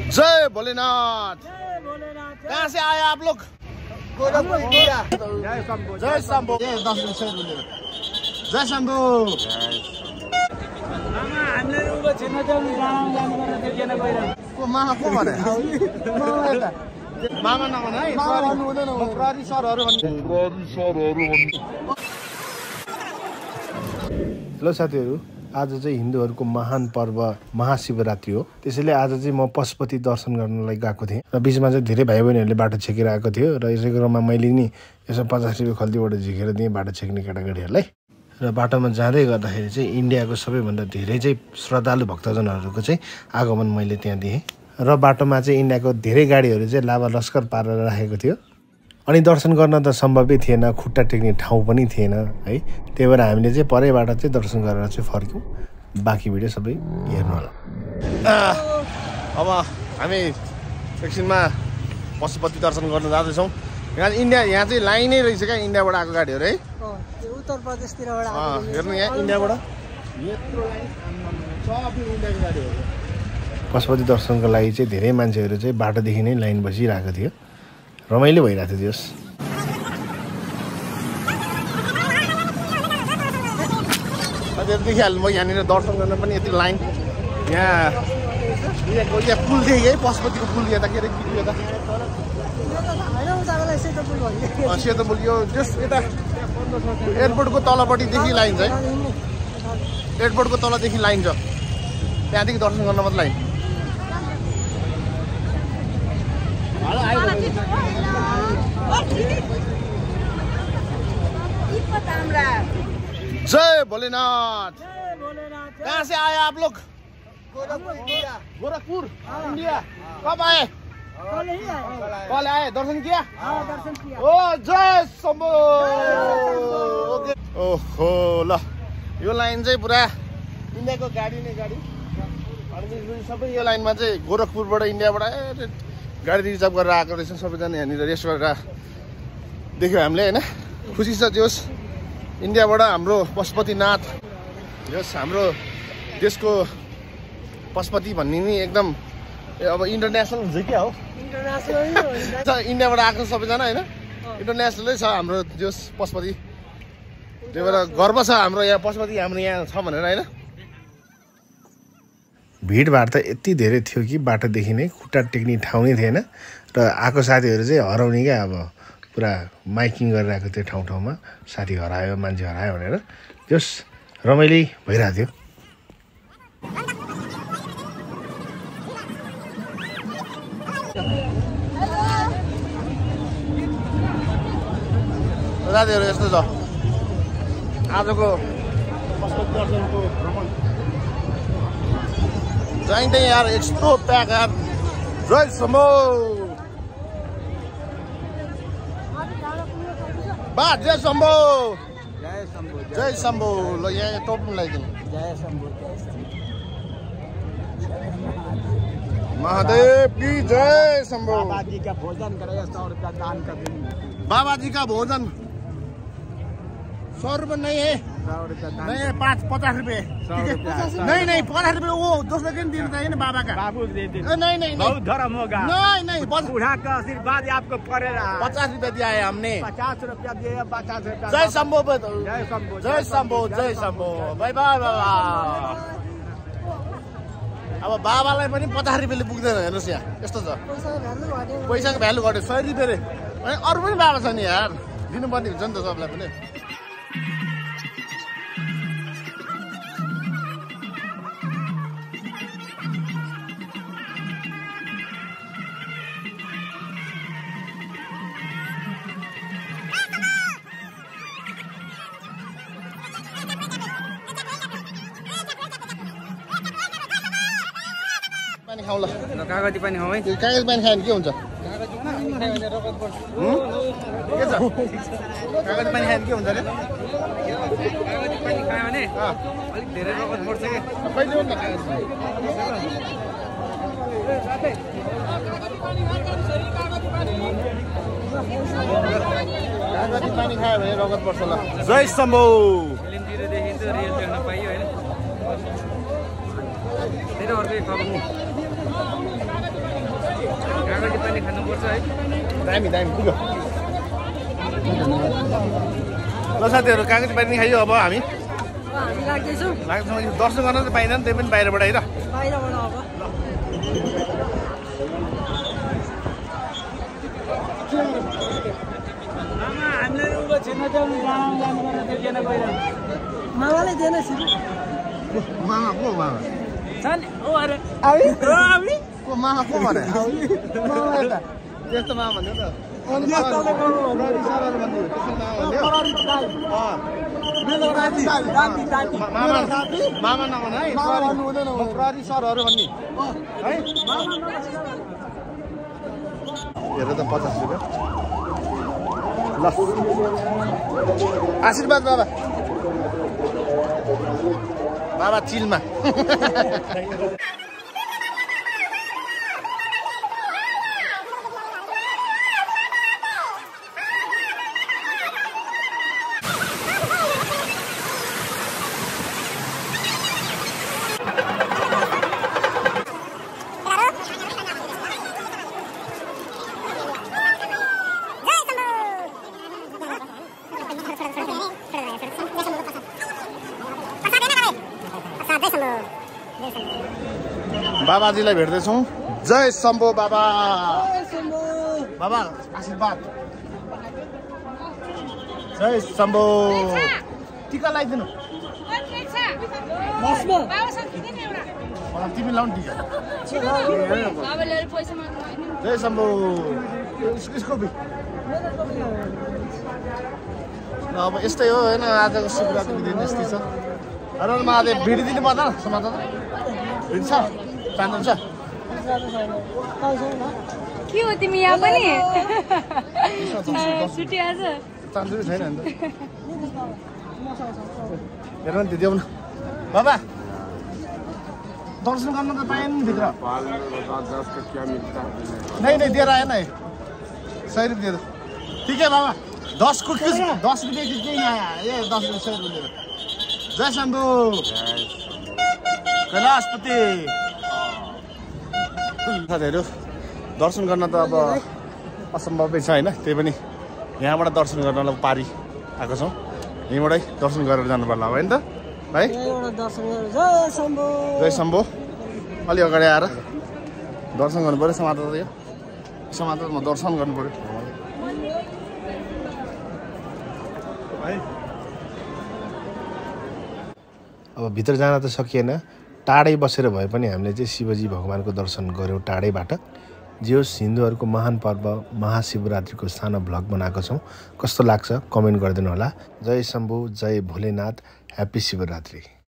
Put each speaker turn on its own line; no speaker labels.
जय भोलेनाथ। कहाँ से आए आप लोग? जय शंभो। जय शंभो। मामा को भने मामा नभन है, प्रहरी सरहरू भन्नु। हेलो साथीहरू, आज चाहिँ हिन्दूहरूको महान पर्व महाशिवरात्रि हो। त्यसैले आज चाहिँ म पशुपति दर्शन गर्नलाई गएको थिएँ र बिचमा चाहिँ धेरै भाइ बहिनीहरूले बाटो छेकेर आएको थियो र यसै क्रममा मैले नि यसो 50 रुपियाँ खल्तीबाट झिकेर दिएँ बाटो छेक्ने केटाकेटीहरूलाई। र बाटोमा जाँदै गर्दाखेरि चाहिँ इन्डियाको सबैभन्दा धेरै चाहिँ श्रद्धालु भक्तजनहरूको चाहिँ आगमन मैले त्यहाँ दिएँ र बाटोमा चाहिँ इन्डियाको धेरै गाडीहरू चाहिँ लाभा लस्कर पारेर राखेको थियो। अनि दर्शन गर्न त सम्भवै थिएन, खुट्टा टेक्ने ठाउँ पनि थिएन है। त्यही भएर हामीले चाहिँ परैबाट चाहिँ दर्शन गरेर चाहिँ फर्क्यौँ। बाँकी भिडियो सबै हेर्नु होला। अब हामी एकछिनमा पशुपति दर्शन गर्न जाँदैछौँ। यहाँ चाहिँ लाइनै रहेछ क्या, इन्डियाबाट आएको गाडीहरू है।
उत्तर प्रदेशतिरबाट
हेर्नु यहाँ इन्डियाबाट यत्रो लाइन सबै इन्डियाको गाडीहरू। पशुपति दर्शनको लागि चाहिँ धेरै मान्छेहरू चाहिँ बाटोदेखि नै लाइन बसिरहेको थियो। रमाइलो भइरहेको थियो दिवस। देखिहाल्नु म यहाँनिर दर्शन गर्न पनि यति लाइन। यहाँ पुल थियो है, पशुपतिको पुल। यहाँ त के अरे सेतो पुल यो जस यता एयरपोर्टको तलपट्टिदेखि लाइन छ है। एयरपोर्टको तलदेखि लाइन छ, त्यहाँदेखि दर्शन गर्न मात्र लाइन। जय भोलेनाथ। कहाँ से आए आप लोग? गोरखपुर इंडिया। कब आए? कल आए। दर्शन किया? ओ जय शंभो। ओहो ल, यो लाइन चाहिँ पुरा इन्डियाको गाडी नै गाडी। अनि सबै यो लाइनमा चाहिँ गोरखपुरबाट इन्डियाबाट गाडी रिजर्भ गरेर आएको रहेछ सबैजना। यहाँनिर रेस्ट गरेर देख्यो हामीले होइन। खुसी छ जोस्। इन्डियाबाट हाम्रो पशुपतिनाथ, जस हाम्रो देशको पशुपति भन्ने नि एकदम अब इन्टरनेसनल हुन्छ क्या हो। इन्डियाबाट आएको सबैजना होइन, इन्टरनेसनलै छ हाम्रो जोस पशुपति। त्यही भएर गर्व छ हाम्रो यहाँ पशुपति हाम्रो यहाँ छ भनेर होइन। भिडभाड त यति धेरै थियो कि बाटोदेखि नै खुट्टा टेक्ने ठाउँ नै थिएन। र आएको साथीहरू चाहिँ हराउने क्या, अब पुरा माइकिङ गरिरहेको थियो ठाउँ ठाउँमा। साथी हरायो, मान्छे हरायो भनेर जस रमाइलो भइरहेको थियो। साथीहरू यस्तो छ आजको पशुपति दर्शनको भ्रमण। जाइँदै यार यस्तो प्याक यार। जय शम्भो। बा जय शम्भो। जय शम्भो। जय शम्भो। ल यहाँ टोप्नु लगाइदिनु। जय शम्भो। महादेव की जय शम्भो।
बाबा जी का भोजन करेगा 100 रुपया दान कर देंगे।
बाबा जी का भोजन 100 रुपये नहीं है, नहीं है 50 रुपये। नहीं 50 रुपये वो दूसरे दिन देना चाहिए ना बाबा का।
बाबू दे दे।
नहीं
बहुत धर्म होगा।
नहीं
बूढ़ा का आशीर्वाद आपको पड़ेगा।
50 रुपये दिया है हमने।
50 रुपया दिए, 50 रुपया।
जय शंभो।
जय शंभो।
जय शंभो। जय शंभो। बाई बाई बाबा। अब बाबालाई पनि 50 रुपियाँले पुग्दैन। हेर्नुहोस् यहाँ यस्तो छ, पैसाको भ्यालु घट्यो। 100 रुपियाँ रे। अरू पनि बाबा छ नि यार, दिनुपर्ने हुन्छ नि त सबलाई पनि। पानी खाऊ ल।
कागजी पानी खाऊ है।
कागजी पानी खायो भने के हुन्छ? के छ? कागजी पानी खायो भने के हुन्छ अरे?
कागजी पानी खायो भने अलिक धेरै रगत बढ्छ के?
कहिले हुन्छ कागजी पानी? कागजी पानी खायो भने रगत बढ्छ ल। जय शम्भो।
फिल्मतिर देखिन्छ, रियल देख्न पाइयो होइन। धेरै अर्कै खबर पनि खानुपर्छ है।
दामी पुग्यो। ल साथीहरू कागती पानी खाइयो अब हामी
लाग्दैछौँ
दर्शन गर्न त पाइँदैन त्यही पनि बाहिरबाट है त
बाहिरबाट अब मामाले दिएन
मामा को मामा को मामा को भने त्यस्तो मामा भन्यो मामा नभन है प्रहरी सरहरू भन्ने है हेर त 50 रुपियाँ ल आशीर्वाद बाबा बाबा चिलमा बाबाजीलाई भेट्दैछौँ जय शम्भो बाबा बाबा आशीर्वाद जय शम्भो टिका लगाइदिनु तिमी लाउनु टिका जय शम्भो अब यस्तै हो होइन आजको शिवरात्रिको दिन यस्तै छ र महादेव भिडिदिनु पर्दैन समाज भिड्छ चाहनुहुन्छ
के हो तिमी यहाँ पनि छुट्टी आज
चाहन्छु छैन नि त हेर्नु नि देऊ न बाबा दर्शन गर्न त पाएन नि भित्र नहीं दिएर आएन है 100 रुपियाँ दे दो ठीक है बाबा 10 को 10 रुपये की नहीं आया ये 10 रुपये 100 रुपये जय शम्भु कैलाशपति साथीहरू दर्शन गर्न त अब असम्भवै छ होइन त्यही पनि यहाँबाट दर्शन गर्नलाई पारी आएको छौँ यहीँबाटै दर्शन गरेर जानु पर्ला होइन त भाइ जय शम्भु अलि अगाडि आएर दर्शन गर्नु पऱ्यो समाज यो समाजमा दर्शन गर्नु पऱ्यो अब भित्र जान त सकिएन टाढै बसेर भए पनि हामीले चाहिँ शिवजी भगवानको दर्शन गऱ्यौँ टाढैबाट जे होस् हिन्दूहरूको महान पर्व महाशिवरात्रिको सानो भ्लग बनाएको छौँ कस्तो लाग्छ कमेन्ट गरिदिनु होला जय शम्भु जय भोलेनाथ ह्याप्पी शिवरात्रि